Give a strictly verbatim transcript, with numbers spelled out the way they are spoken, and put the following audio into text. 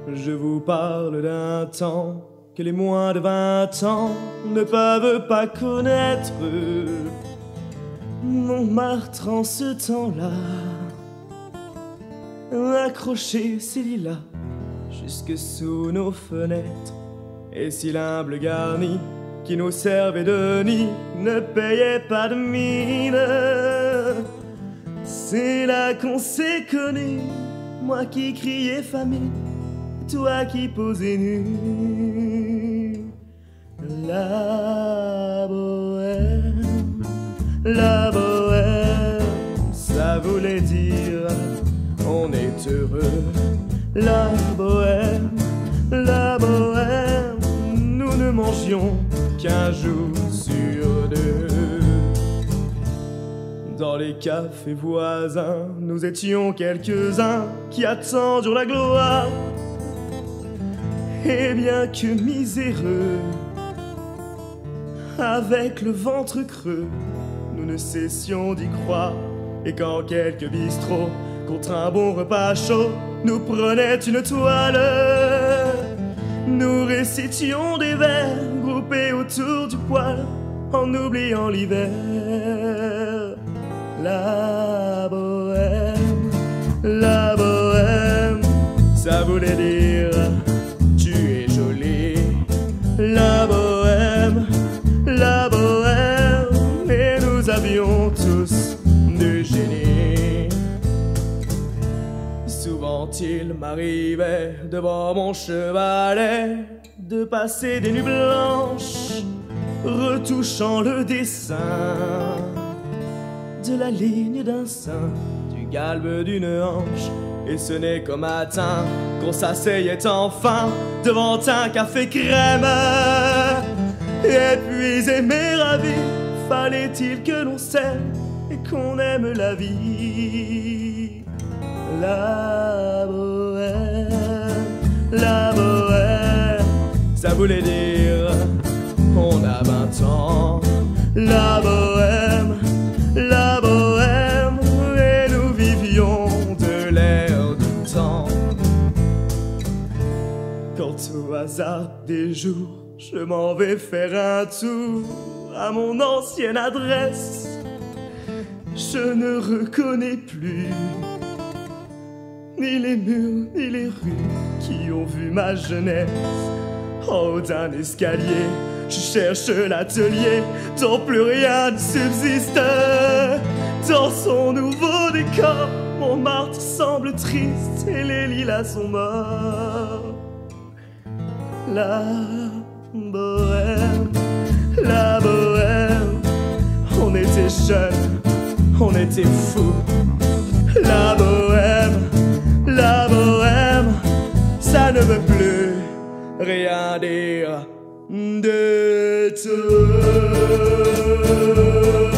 Je vous parle d'un temps que les moins de vingt ans ne peuvent pas connaître. Montmartre en ce temps-là accrochait ses lilas jusque sous nos fenêtres, et si l'humble garni qui nous servait de nid ne payait pas de mine. C'est là qu'on s'est connus, moi qui criais famine, toi qui posais nu. La bohème, la bohème, ça voulait dire on est heureux. La bohème, la bohème, nous ne mangions qu'un jour sur deux. Dans les cafés voisins, nous étions quelques-uns qui attendions la gloire. Et bien que miséreux, avec le ventre creux, nous ne cessions d'y croire. Et quand quelques bistrots, contre un bon repas chaud, nous prenaient une toile, nous récitions des vers groupés autour du poêle, en oubliant l'hiver. La bohème, la bohème, ça voulait dire tu es jolie. La bohème, la bohème, et nous avions tous du génie. Souvent il m'arrivait devant mon chevalet de passer des nuits blanches retouchant le dessin de la ligne d'un sein, du galbe d'une hanche. Et ce n'est qu'au matin qu'on s'asseyait enfin devant un café crème. Épuisé mais ravi, fallait-il que l'on s'aime et qu'on aime la vie. La bohème, la bohème, ça voulait dire on a vingt ans. La bohème, la bohème, et nous vivions de l'air du temps. Quand au hasard des jours, je m'en vais faire un tour à mon ancienne adresse, je ne reconnais plus ni les murs, ni les rues qui ont vu ma jeunesse. En haut d'un escalier, je cherche l'atelier dont plus rien ne subsiste. Dans son nouveau décor, Montmartre semble triste et les lilas sont morts. La bohème, la bohème, on était jeunes, on était fous. La bohème, la bohème, ça ne veut plus rien dire de tout.